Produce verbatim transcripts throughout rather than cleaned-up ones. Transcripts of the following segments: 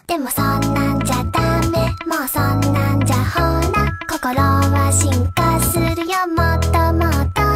でもそんなんじゃダメ、もうそんなんじゃほら心は進化するよ、もっともっと。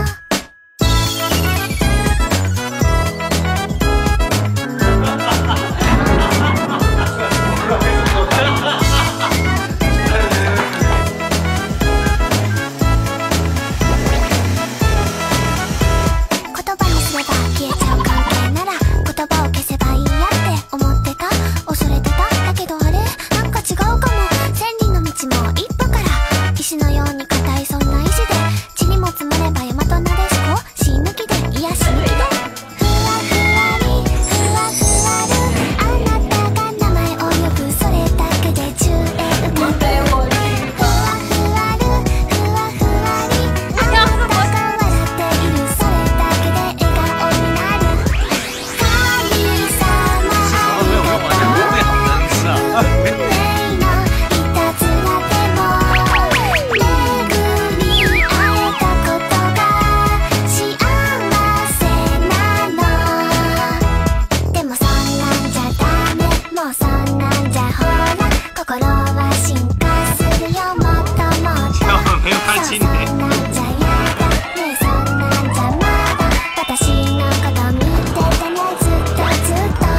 言葉にすれば消えちゃう関係なら言葉を消せばいいやって思ってた、恐れてた。だけどあれなんか違うかも。千里の道も一歩から、石のように硬いそんな意志で、地にも積もれば大和なでしこ、死ぬ気で癒やし抜きで、ふわふわりふわふわる、あなたが名前を呼ぶ、それだけで宙へ浮かぶ。ふわふわるふわふわり、あなたが笑っている、それだけで笑顔になる。神様ありがとう、運命のいたずらでも巡り会えたことが幸せなの。でもそんなんじゃダメ、もうそんなんじゃほら心は進化するよ、もっともっと。そうそんなんじゃやだね、そんなんじゃまだ私のこと見ててね、ずっとずっと。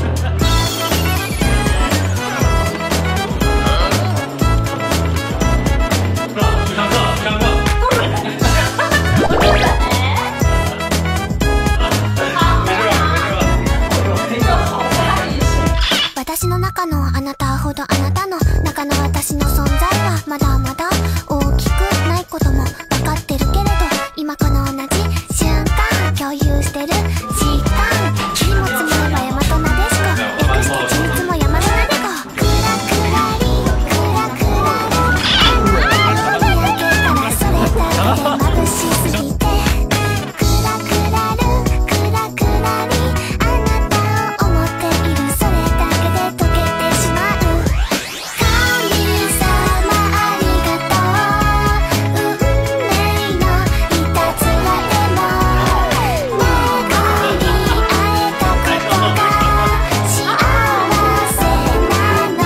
私の中のあなたほどあなたの中の私の存在はまだまだ大きくないことも分かってるけれど、今この同じ瞬間共有してる時間、地にも積もれば大和なでしこ、略して地につも山のなでこ。クラクラリクラクララ、あなたを見上げたらそれだけで眩しすぎて、クラクラルクラクラリ、あなたを思っている、それだけで溶けてしまう。神様ありがとう、運命のいたずらでも巡り会えたことが幸せなの。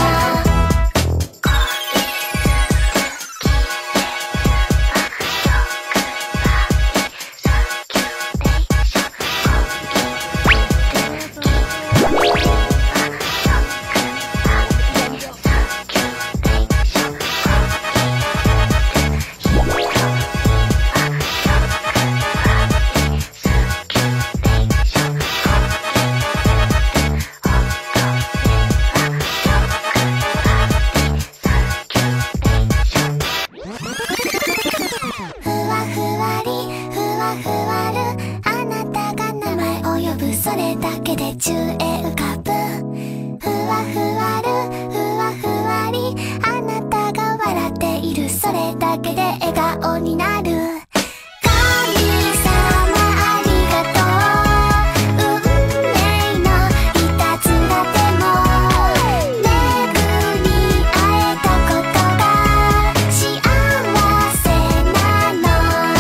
ふわふわりふわふわる、あなたが名前を呼ぶ、それだけで宙へ浮かぶ。ふわふわるふわふわり、あなたが笑っている、それだけで笑顔になる。神様ありがとう、運命のいたずらでも巡り会えたことが幸せなの。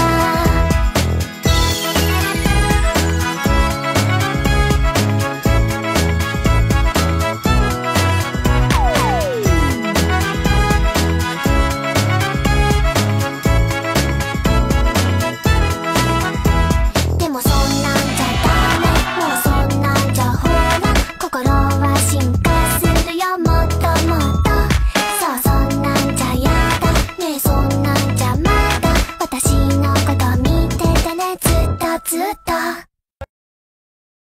でもそんなんじゃダメ、もうそんなんじゃほら心は進化するよ、もっともっと。そうそんなんじゃやだね、そんなんじゃまだ私のこと見ててね、ずっとずっと。